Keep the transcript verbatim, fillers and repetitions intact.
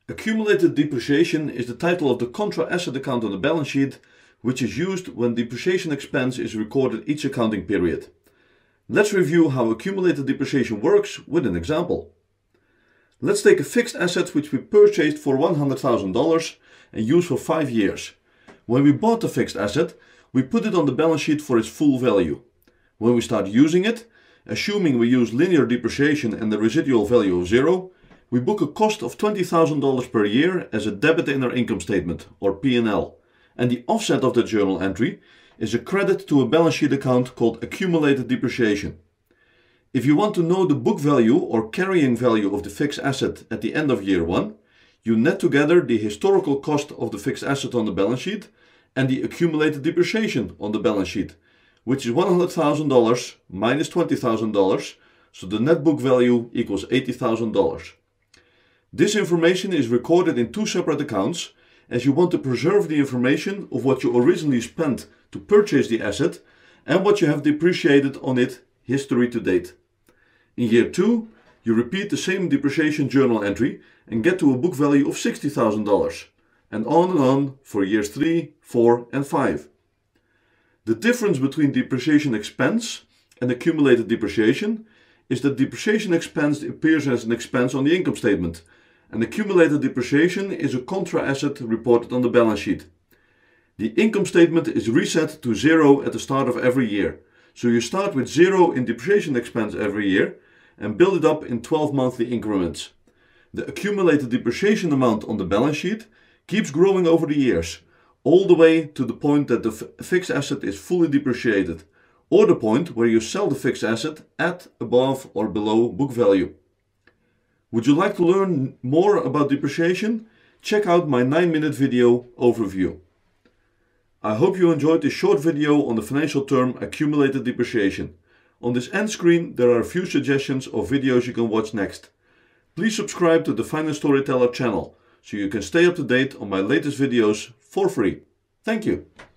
Accumulated depreciation is the title of the contra asset account on the balance sheet, which is used when depreciation expense is recorded each accounting period. Let's review how accumulated depreciation works with an example. Let's take a fixed asset which we purchased for one hundred thousand dollars and used for five years. When we bought the fixed asset, we put it on the balance sheet for its full value. When we start using it, assuming we use linear depreciation and the residual value of zero, we book a cost of twenty thousand dollars per year as a debit in our income statement, or P and L, and the offset of the journal entry is a credit to a balance sheet account called accumulated depreciation. If you want to know the book value or carrying value of the fixed asset at the end of year one, you net together the historical cost of the fixed asset on the balance sheet and the accumulated depreciation on the balance sheet, which is one hundred thousand dollars minus twenty thousand dollars, so the net book value equals eighty thousand dollars. This information is recorded in two separate accounts, as you want to preserve the information of what you originally spent to purchase the asset and what you have depreciated on it history to date. In year two, you repeat the same depreciation journal entry and get to a book value of sixty thousand dollars, and on and on for years three, four and five. The difference between depreciation expense and accumulated depreciation is that depreciation expense appears as an expense on the income statement, and accumulated depreciation is a contra asset reported on the balance sheet. The income statement is reset to zero at the start of every year, so you start with zero in depreciation expense every year and build it up in twelve monthly increments. The accumulated depreciation amount on the balance sheet keeps growing over the years, all the way to the point that the fixed asset is fully depreciated, or the point where you sell the fixed asset at, above or below book value. Would you like to learn more about depreciation? Check out my nine minute video overview. I hope you enjoyed this short video on the financial term accumulated depreciation. On this end screen there are a few suggestions of videos you can watch next. Please subscribe to the Finance Storyteller channel so you can stay up to date on my latest videos for free. Thank you.